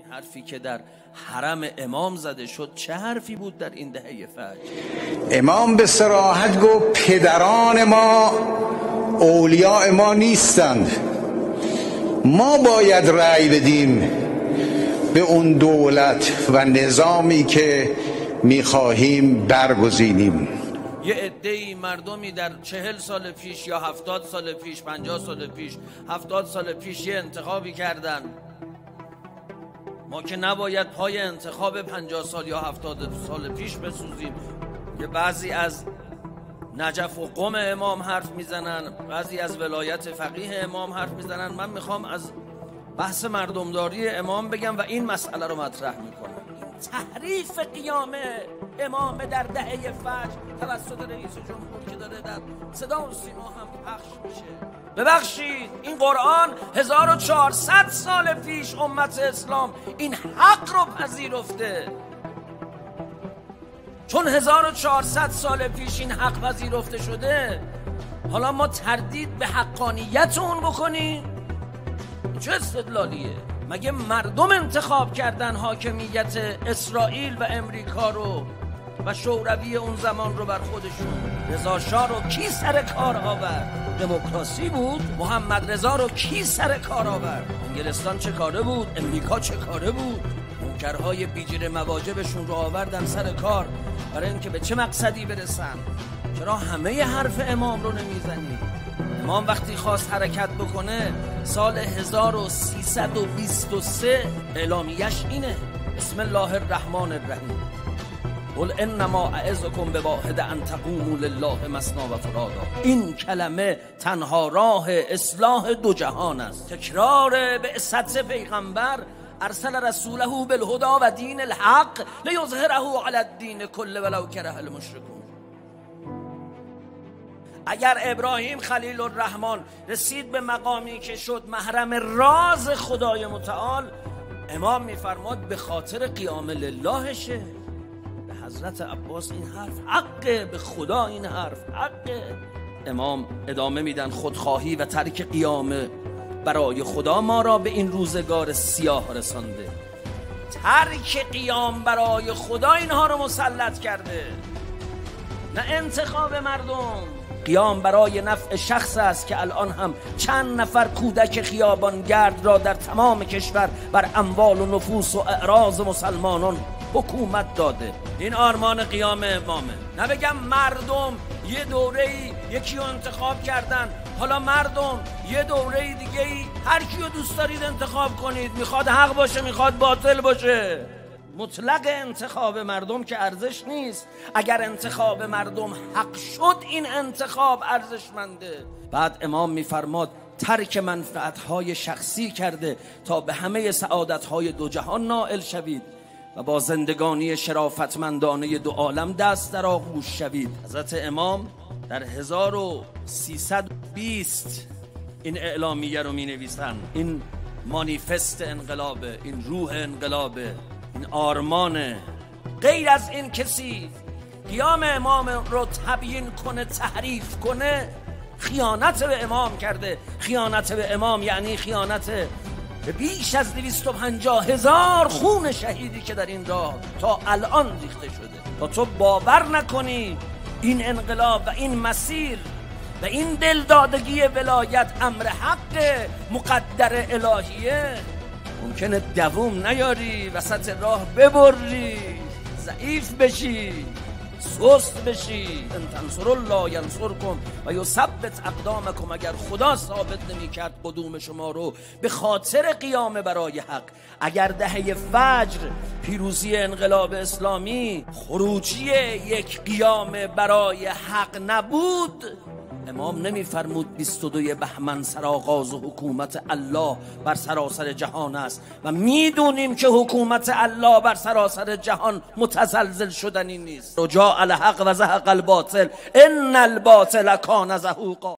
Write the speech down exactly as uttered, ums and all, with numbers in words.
حرفی که در حرم امام زده شد چه حرفی بود در این دهه فجر؟ امام به صراحت گفت پدران ما اولیاء ما نیستند، ما باید رأی بدیم به اون دولت و نظامی که میخواهیم برگزینیم. یه عده‌ای مردمی در چهل سال پیش یا هفتاد سال پیش، پنجاه سال پیش، هفتاد سال پیش یه انتخابی کردن. ما که نباید پای انتخاب پنجاه سال یا هفتاد سال پیش بسوزیم. یه بعضی از نجف و قم امام حرف میزنن، بعضی از ولایت فقیه امام حرف میزنن. من میخوام از بحث مردمداری امام بگم و این مسئله رو مطرح میکنم. تحریف قیام امام در دهه فجر توسط رئیس جمهور که داره در صدا و سیما هم پخش میشه. ببخشید، این قرآن هزار و چهارصد سال پیش امت اسلام این حق رو پذیرفته. چون هزار و چهارصد سال پیش این حق پذیرفته شده، حالا ما تردید به حقانیت اون بکنیم؟ چه استدلالیه؟ مگه مردم انتخاب کردن حاکمیت اسرائیل و امریکا رو و شوروی اون زمان رو بر خودشون؟ رضا شاه رو کی سر کار آورد؟ دموکراسی بود. محمد رضا رو کی سر کار آورد؟ انگلستان چه کاره بود؟ امریکا چه کاره بود؟ منکرهای بیجیر مواجبشون رو آوردن سر کار برای اینکه به چه مقصدی برسن. چرا همه حرف امام رو نمیزنی؟ امام وقتی خواست حرکت بکنه سال هزار و سیصد و بیست و سه اعلامیش اینه: بسم الله الرحمن الرحیم، قل انما اعظکم بواحد ان تقوموا لله مثنی و فرادا. این کلمه تنها راه اصلاح دو جهان است. تکرار بعثت پیغمبر: ارسل رسوله بالهدى و دین الحق لیظهره علی الدین کله ولو کره المشرکون. اگر ابراهیم خلیل الرحمن رسید به مقامی که شد محرم راز خدای متعال، امام میفرماد به خاطر قیام للهشه. به حضرت عباس این حرف حقه، به خدا این حرف حقه. امام ادامه میدن: خودخواهی و ترک قیام برای خدا ما را به این روزگار سیاه رسانده. ترک قیام برای خدا اینها رو مسلط کرده، نه انتخاب مردم. قیام برای نفع شخص است که الان هم چند نفر کودک خیابانگرد را در تمام کشور بر اموال و نفوس و اعراض مسلمانان حکومت داده. این آرمان قیام امامه. نه بگم مردم یه دوره‌ای یکی رو انتخاب کردن، حالا مردم یه دوره دیگه ای هر کیو دوست دارید انتخاب کنید، میخواد حق باشه میخواد باطل باشه. مطلق انتخاب مردم که ارزش نیست. اگر انتخاب مردم حق شد این انتخاب ارزشمنده. بعد امام میفرماد ترک منفعتهای شخصی کرده تا به همه سعادتهای دو جهان نائل شوید و با زندگانی شرافتمندانه دو عالم دست در آغوش شوید. حضرت امام در هزار و سیصد و بیست این اعلامیه رو می نویسن. این مانیفست انقلابه، این روح انقلابه، این آرمانه. غیر از این کسی قیام امام رو تبیین کنه، تحریف کنه، خیانت به امام کرده. خیانت به امام یعنی خیانت به بیش از دویست و پنجاه هزار خون شهیدی که در این راه تا الان ریخته شده. تا تو باور نکنی این انقلاب و این مسیر و این دلدادگی ولایت امر حق مقدر الهیه، ممکنه دووم نیاری، وسط راه ببری، ضعیف بشی، سست بشی. ان تنصروا الله ینصرکم و یثبت اقدامکم. اگر خدا ثابت نمی کرد قدوم شما رو به خاطر قیام برای حق، اگر دهه فجر پیروزی انقلاب اسلامی خروجی یک قیام برای حق نبود، امام نمیفرمود بیست و دو بهمن سرآغاز حکومت الله بر سراسر جهان است و میدونیم که حکومت الله بر سراسر جهان متزلزل شدنی نیست. رجاء الحق و زهق الباطل ان الباطل کان زهوقا.